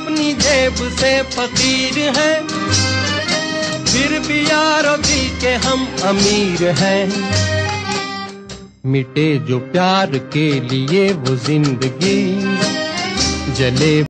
अपनी जेब से फकीर हैं, फिर भी यारों जी के हम अमीर हैं। मिटे जो प्यार के लिए वो जिंदगी, जले